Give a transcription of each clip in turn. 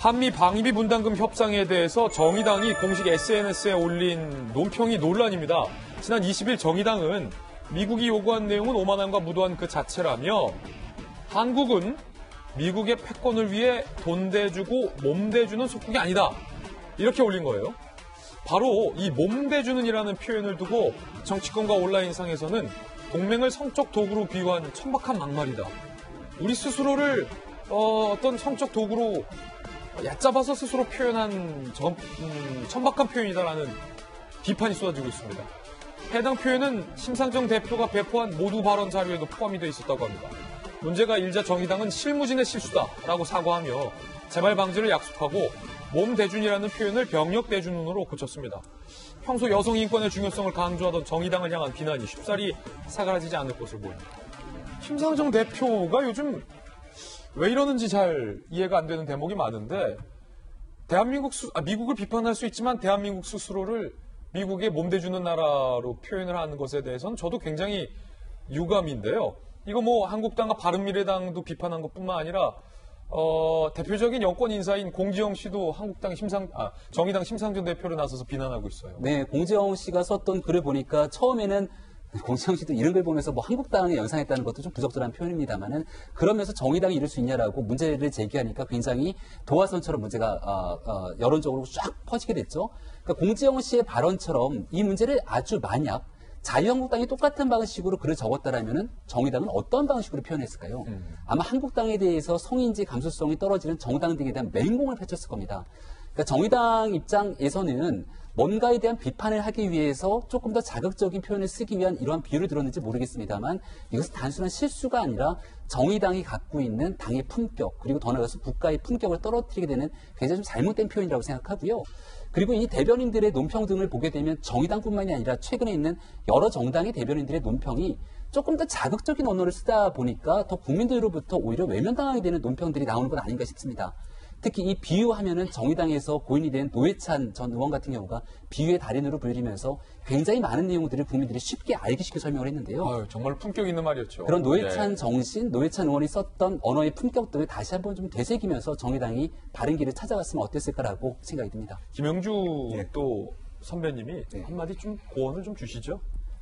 한미 방위비 분담금 협상에 대해서 정의당이 공식 SNS에 올린 논평이 논란입니다. 지난 20일 정의당은 미국이 요구한 내용은 오만함과 무도한 그 자체라며 한국은 미국의 패권을 위해 돈 대주고 몸 대주는 속국이 아니다. 이렇게 올린 거예요. 바로 이 몸 대주는이라는 표현을 두고 정치권과 온라인상에서는 동맹을 성적 도구로 비유한 천박한 막말이다. 우리 스스로를 어떤 성적 도구로 얕잡아서 스스로 표현한 천박한 표현이다라는 비판이 쏟아지고 있습니다. 해당 표현은 심상정 대표가 배포한 모두 발언 자료에도 포함이 되어 있었다고 합니다. 문제가 일자 정의당은 실무진의 실수다라고 사과하며 재발 방지를 약속하고 몸 대준이라는 표현을 병력 대준으로 고쳤습니다. 평소 여성 인권의 중요성을 강조하던 정의당을 향한 비난이 쉽사리 사그라지지 않을 것으로 보입니다. 심상정 대표가 요즘 왜 이러는지 잘 이해가 안 되는 대목이 많은데 미국을 비판할 수 있지만 대한민국 스스로를 미국에 몸대주는 나라로 표현을 하는 것에 대해서는 저도 굉장히 유감인데요. 이거 뭐 한국당과 바른미래당도 비판한 것뿐만 아니라 대표적인 여권 인사인 공지영 씨도 정의당 심상정 대표를 나서서 비난하고 있어요. 네, 공지영 씨가 썼던 글을 보니까 처음에는 공지영 씨도 이런 걸 보면서 뭐 한국당에 연상했다는 것도 좀 부적절한 표현입니다만은 그러면서 정의당이 이럴 수 있냐라고 문제를 제기하니까 굉장히 도화선처럼 문제가 여론적으로 쫙 퍼지게 됐죠. 그러니까 공지영 씨의 발언처럼 이 문제를 아주 만약 자유한국당이 똑같은 방식으로 글을 적었다라면은 정의당은 어떤 방식으로 표현했을까요? 아마 한국당에 대해서 성인지 감수성이 떨어지는 정당 등에 대한 맹공을 펼쳤을 겁니다. 그러니까 정의당 입장에서는 뭔가에 대한 비판을 하기 위해서 조금 더 자극적인 표현을 쓰기 위한 이러한 비유를 들었는지 모르겠습니다만 이것은 단순한 실수가 아니라 정의당이 갖고 있는 당의 품격 그리고 더 나아가서 국가의 품격을 떨어뜨리게 되는 굉장히 좀 잘못된 표현이라고 생각하고요. 그리고 이 대변인들의 논평 등을 보게 되면 정의당뿐만이 아니라 최근에 있는 여러 정당의 대변인들의 논평이 조금 더 자극적인 언어를 쓰다 보니까 더 국민들로부터 오히려 외면당하게 되는 논평들이 나오는 건 아닌가 싶습니다. 특히 이 비유하면은 정의당에서 고인이 된 노회찬 전 의원 같은 경우가 비유의 달인으로 불리면서 굉장히 많은 내용들을 국민들이 쉽게 알기 쉽게 설명을 했는데요. 정말 품격 있는 말이었죠. 그런 노회찬 정신, 노회찬 의원이 썼던 언어의 품격들을 다시 한번 좀 되새기면서 정의당이 바른 길을 찾아갔으면 어땠을까라고 생각이 듭니다. 김영주 또 선배님이 한마디 좀 고언을 좀 주시죠.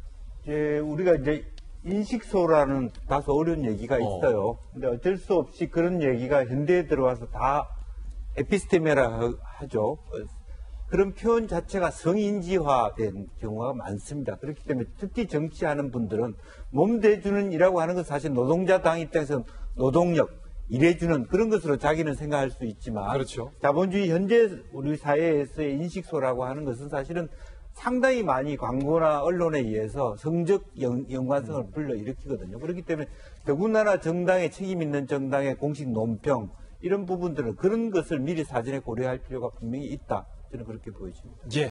우리가 이제 인식소라는 다소 어려운 얘기가 있어요. 근데 어쩔 수 없이 그런 얘기가 현대에 들어와서 다 에피스테메라 하죠. 그런 표현 자체가 성인지화된 경우가 많습니다. 그렇기 때문에 특히 정치하는 분들은 몸 대주는 이라고 하는 건 사실 노동자 당 입장에서는 노동력, 일해주는 그런 것으로 자기는 생각할 수 있지만 그렇죠. 자본주의 현재 우리 사회에서의 인식소라고 하는 것은 사실은 상당히 많이 광고나 언론에 의해서 성적 연관성을 불러일으키거든요. 그렇기 때문에 더군다나 정당에 책임 있는 정당의 공식 논평 이런 부분들은 그런 것을 미리 사전에 고려할 필요가 분명히 있다. 저는 그렇게 보여집니다.